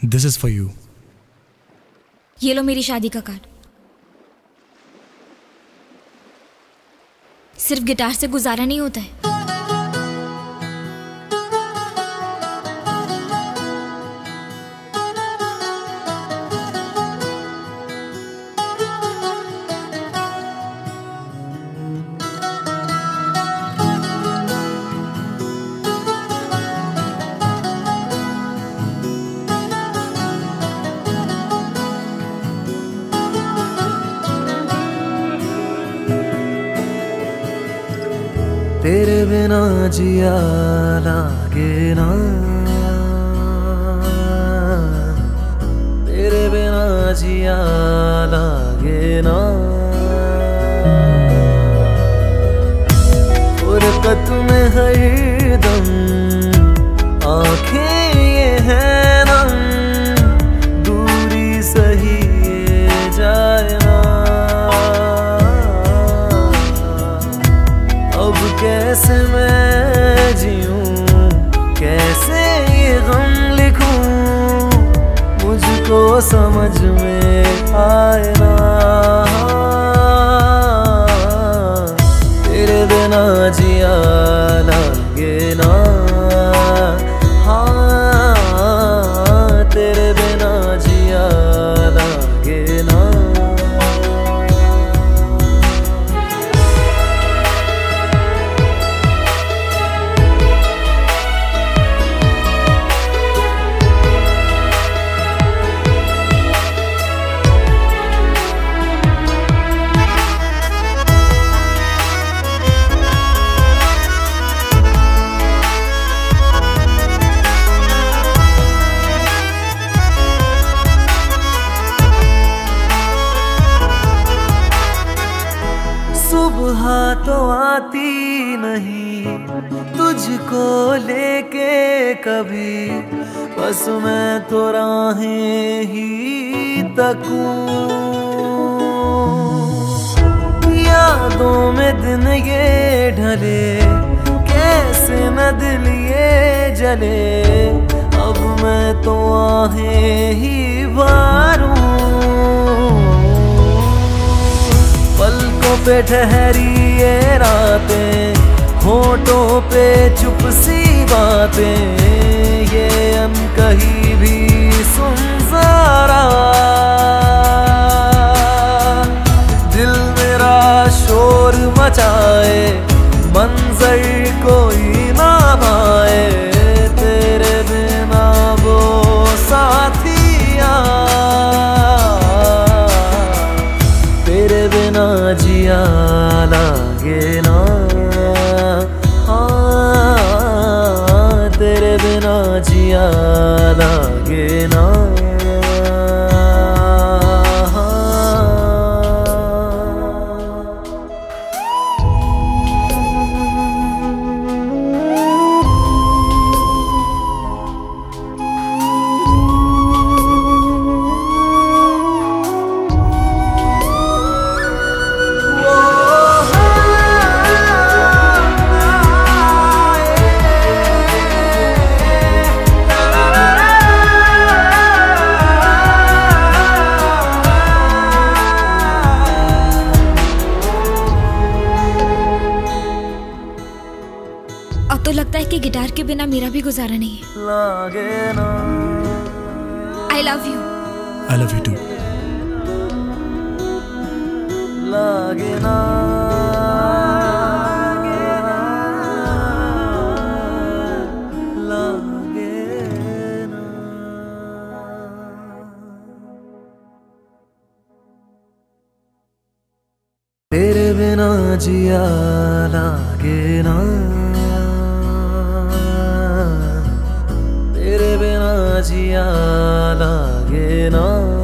This is for you. ये लो मेरी शादी का कार्ड। सिर्फ गिटार से गुजारा नहीं होता है। तेरे बिना जिया लागे ना, तेरे बिना जिया लागे ना। फुरकत में हरदम आँखें ये है नम, दूरी सही ये जाए ना। अब कैसे मैं जीऊं, कैसे ये गम लिखूं, मुझको समझ में आए ना। तेरे बिना जिया लागे ना, हाँ तेरे बिना जिया लागे ना। सुबह तो आती नहीं तुझको लेके कभी, बस मैं तो राहें ही तकूं। यादों में दिन ये ढले, कैसे न दिल ये जले, अब मैं तो आहें ही भरूं। पलकों पे ठहरी ये रातें, होठों पे चुप सी बातें, ये अनकही भी सुन जरा। दिल मेरा शोर मचाए, मंजर कोई ना भाए, तेरे बिना वो साथिया। तेरे बिना जिया लागे ना, हाँ तेरे बिना जिया लागे ना। अब तो लगता है कि गिटार के बिना मेरा भी गुजारा नहीं है। लागे ना, I love you. I love you too. लागे ना, लागे ना। तेरे बिना जिया लागे ना, तेरे बिना जिया लागे ना।